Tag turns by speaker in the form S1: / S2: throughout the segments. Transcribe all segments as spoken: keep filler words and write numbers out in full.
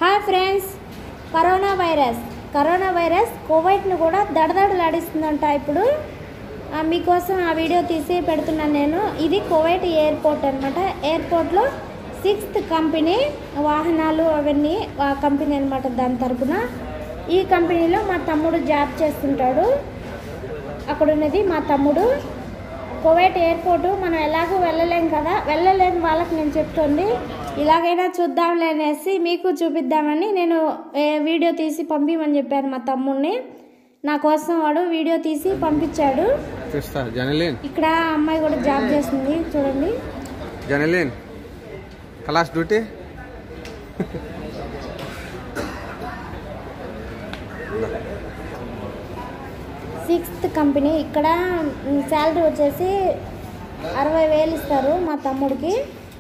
S1: Hi friends, corona virus corona virus కువైట్ను కూడా దడదడలాడిస్తుందంట. ఇప్పుడు మీకోసం ఆ వీడియో తీసి పెడుతున్నాను నేను. ఇది కువైట్ ఎయిర్పోర్ట్ అనమాట. ఎయిర్పోర్ట్లో సిక్స్త్ కంపెనీ వాహనాలు అవన్నీ ఆ కంపెనీ అనమాట. దాని తరపున ఈ కంపెనీలో మా తమ్ముడు జాబ్ చేస్తుంటాడు. అక్కడ ఉన్నది మా తమ్ముడు. కువైట్ ఎయిర్పోర్టు మనం ఎలాగో వెళ్ళలేం కదా, వెళ్ళలేని వాళ్ళకి నేను చెప్తుంది ఇలాగైనా చూద్దాంలే అనేసి మీకు చూపిద్దామని నేను వీడియో తీసి పంపించమని చెప్పాను మా తమ్ముడిని. నా కోసం వాడు వీడియో తీసి పంపించాడు. ఇక్కడ అమ్మాయి కూడా జాబ్ చేస్తుంది, చూడండి.
S2: జనలిన్ క్లాస్ డ్యూటీ
S1: సిక్స్త్ కంపెనీ. ఇక్కడ శాలరీ వచ్చేసి అరవై వేలు ఇస్తారు మా తమ్ముడికి.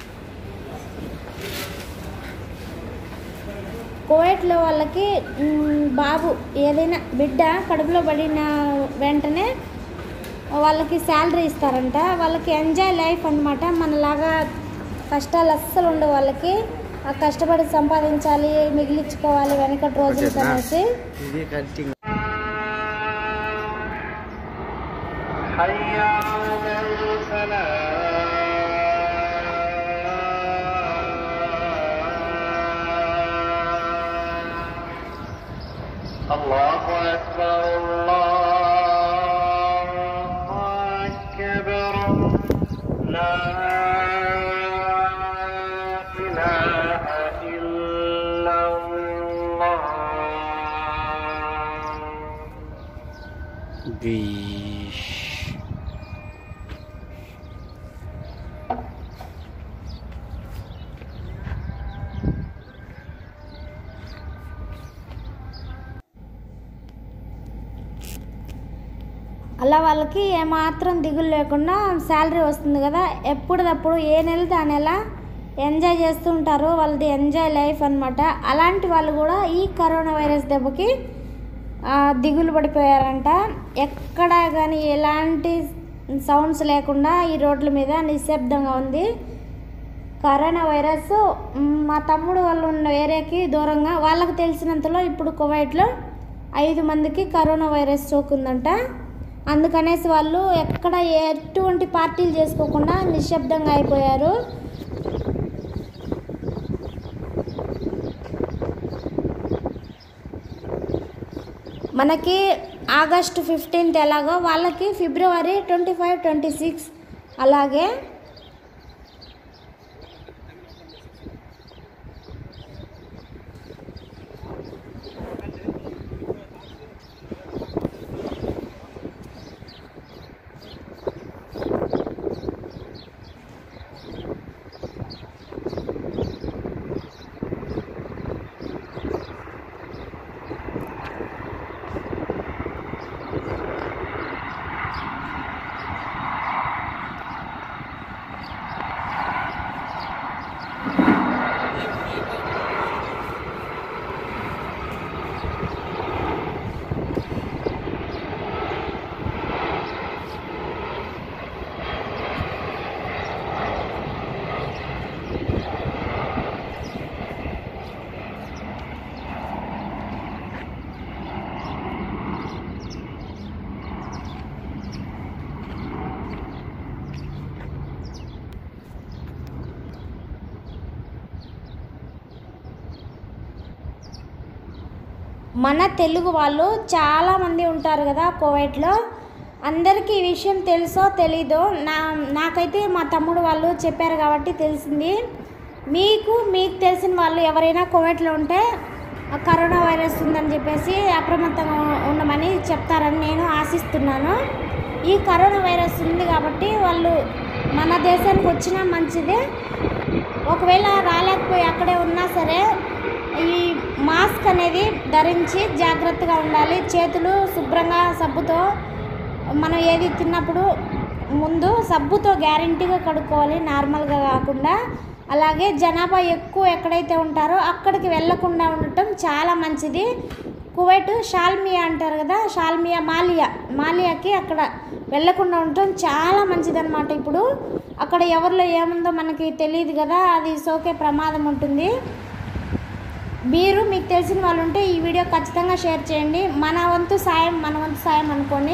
S1: కువైట్లో వాళ్ళకి బాబు ఏదైనా బిడ్డ కడుపులో పడిన వెంటనే వాళ్ళకి శాలరీ ఇస్తారంట. వాళ్ళకి ఎంజాయ్ లైఫ్ అనమాట. మనలాగా కష్టాలు అస్సలు ఉండవు వాళ్ళకి. ఆ కష్టపడి సంపాదించాలి, మిగిలించుకోవాలి వెనకటి రోజులు అనేసి.
S3: Allahu Akbar, Allahu Akbar, la ilaha illallah.
S2: Bish.
S1: అలా వాళ్ళకి ఏమాత్రం దిగులు లేకుండా శాలరీ వస్తుంది కదా, ఎప్పుడప్పుడు ఏ నెలది ఆ నెల ఎంజాయ్ చేస్తూ ఉంటారు. వాళ్ళది ఎంజాయ్ లైఫ్ అనమాట. అలాంటి వాళ్ళు కూడా ఈ కరోనా వైరస్ దెబ్బకి దిగులు పడిపోయారంట. ఎక్కడ కానీ ఎలాంటి సౌండ్స్ లేకుండా ఈ రోడ్ల మీద నిశ్శబ్దంగా ఉంది. కరోనా వైరస్ మా తమ్ముడు వాళ్ళు ఉన్న ఏరియాకి దూరంగా వాళ్ళకి తెలిసినంతలో ఇప్పుడు కువైట్లో ఐదు మందికి కరోనా వైరస్ సోకుందంట. అందుకనేసి వాళ్ళు ఎక్కడ ఎటువంటి పార్టీలు చేసుకోకుండా నిశ్శబ్దంగా అయిపోయారు. మనకి ఆగస్టు ఫిఫ్టీన్త్ ఎలాగో వాళ్ళకి February twenty five twenty six అలాగే. మన తెలుగు వాళ్ళు చాలామంది ఉంటారు కదా కువైట్లో. అందరికీ ఈ విషయం తెలుసో తెలీదో, నా నాకైతే మా తమ్ముడు వాళ్ళు చెప్పారు కాబట్టి తెలిసింది. మీకు మీకు తెలిసిన వాళ్ళు ఎవరైనా కువైట్లో ఉంటే కరోనా వైరస్ ఉందని చెప్పేసి అప్రమత్తంగా ఉండమని చెప్తారని నేను ఆశిస్తున్నాను. ఈ కరోనా వైరస్ ఉంది కాబట్టి వాళ్ళు మన దేశానికి వచ్చినా మంచిదే. ఒకవేళ రాలేకపోయి అక్కడే ఉన్నా సరే ఈ మాస్క్ అనేది ధరించి జాగ్రత్తగా ఉండాలి. చేతులు శుభ్రంగా సబ్బుతో, మనం ఏది తిన్నప్పుడు ముందు సబ్బుతో గ్యారంటీగా కడుక్కోవాలి, నార్మల్గా కాకుండా. అలాగే జనాభా ఎక్కువ ఎక్కడైతే ఉంటారో అక్కడికి వెళ్ళకుండా ఉండటం చాలా మంచిది. కువైట్ షాల్మియా అంటారు కదా, షాల్మియా మాలియా మాలియాకి అక్కడ వెళ్ళకుండా ఉండటం చాలా మంచిదన్నమాట. ఇప్పుడు అక్కడ ఎవరిలో ఏముందో మనకి తెలియదు కదా, అది సోకే ప్రమాదం ఉంటుంది. మీరు మీకు తెలిసిన వాళ్ళు ఉంటే ఈ వీడియో ఖచ్చితంగా షేర్ చేయండి. మన వంతు సాయం మన వంతు సాయం అనుకోని.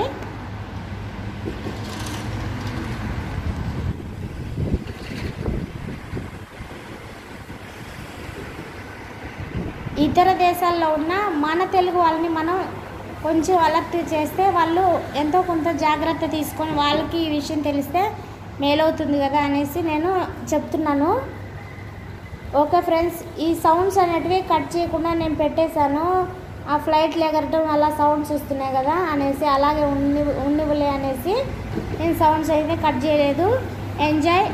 S1: ఇతర దేశాల్లో ఉన్న మన తెలుగు వాళ్ళని మనం కొంచెం అలర్ట్ చేస్తే వాళ్ళు ఎంతో కొంత జాగ్రత్త తీసుకొని వాళ్ళకి ఈ విషయం తెలిస్తే మేలవుతుంది కదా అనేసి నేను చెప్తున్నాను. ఓకే ఫ్రెండ్స్, ఈ సౌండ్స్ అనేటివి కట్ చేయకుండా నేను పెట్టేశాను. ఆ ఫ్లైట్లు ఎగరటం అలా సౌండ్స్ వస్తున్నాయి కదా అనేసి, అలాగే ఉండి ఉండివ్వలే అనేసి నేను సౌండ్స్ అయితే కట్ చేయలేదు. ఎంజాయ్.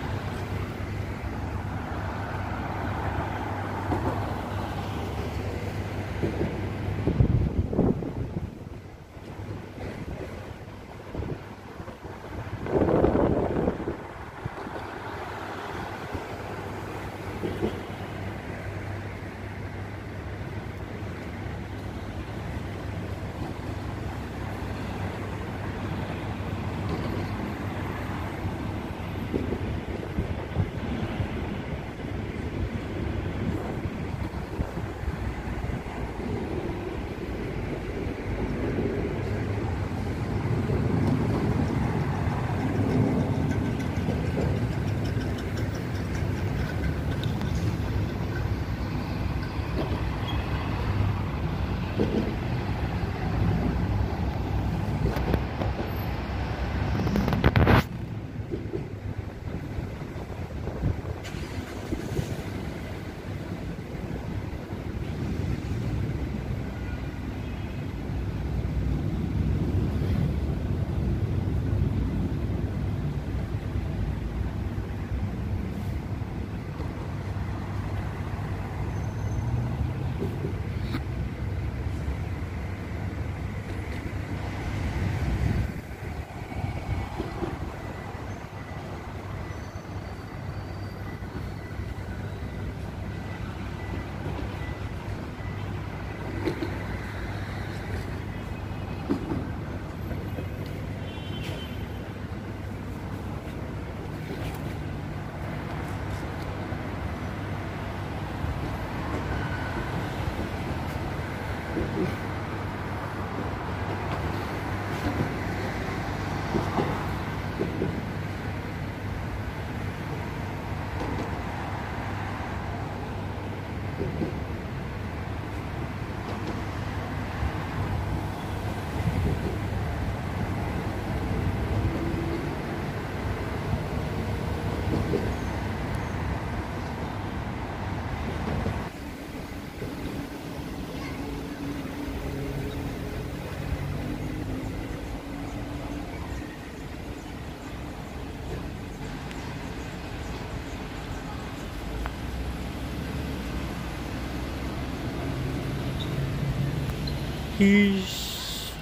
S2: Peace.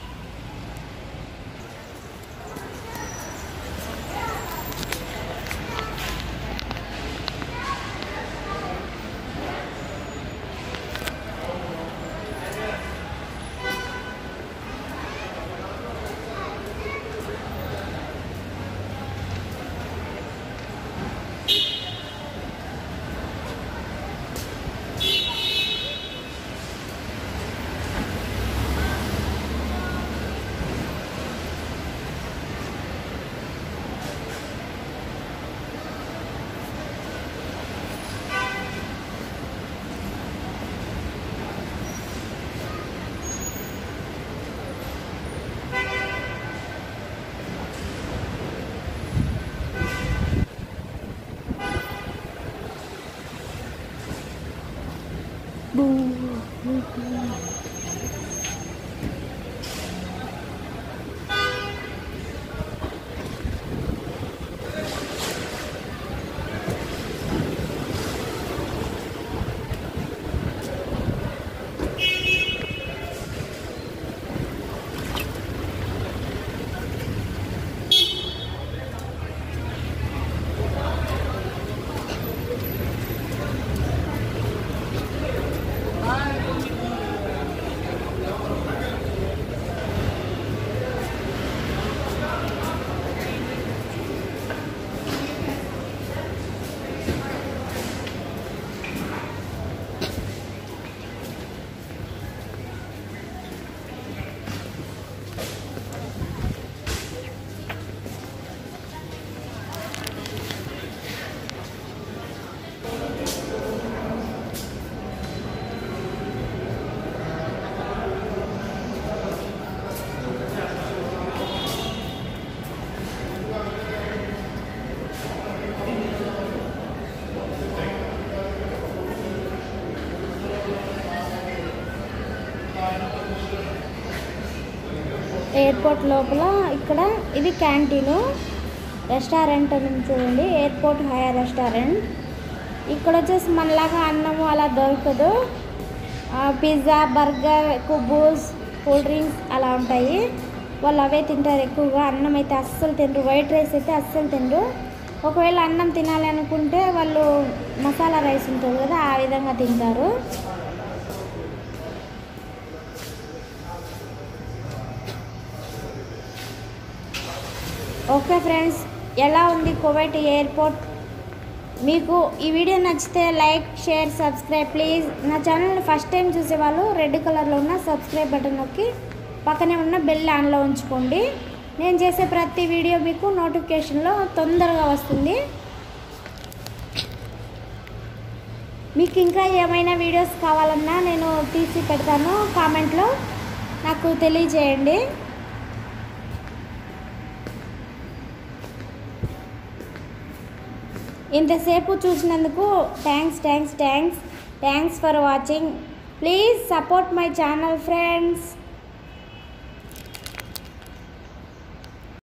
S1: ఎయిర్పోర్ట్ లోపల ఇక్కడ ఇది క్యాంటీను రెస్టారెంట్ అని చూడండి, ఎయిర్పోర్ట్ హయా రెస్టారెంట్. ఇక్కడ వచ్చేసి మనలాగా అన్నము అలా దొరకదు. పిజ్జా, బర్గర్, కుబూస్, కూల్ డ్రింక్స్ అలా ఉంటాయి. వాళ్ళు అవే తింటారు ఎక్కువగా. అన్నం అయితే అస్సలు తినరు, వైట్ రైస్ అయితే అస్సలు తినరు. ఒకవేళ అన్నం తినాలి అనుకుంటే వాళ్ళు మసాలా రైస్ ఉంటుంది కదా, ఆ విధంగా తింటారు. ఓకే ఫ్రెండ్స్, ఎలా ఉంది కువైట్ ఎయిర్పోర్ట్? మీకు ఈ వీడియో నచ్చితే లైక్, షేర్, సబ్స్క్రైబ్ ప్లీజ్. నా ఛానల్ని ఫస్ట్ టైం చూసేవాళ్ళు రెడ్ కలర్లో ఉన్న సబ్స్క్రైబ్ బటన్ నొక్కి పక్కనే ఉన్న బెల్ ఆన్లో ఉంచుకోండి. నేను చేసే ప్రతి వీడియో మీకు నోటిఫికేషన్లో తొందరగా వస్తుంది. మీకు ఇంకా ఏమైనా వీడియోస్ కావాలన్నా నేను తీసి పెడతాను, కామెంట్లో నాకు తెలియజేయండి. ఇంతసేపు చూసినందుకు thanks thanks thanks thanks for watching. Please support my channel friends.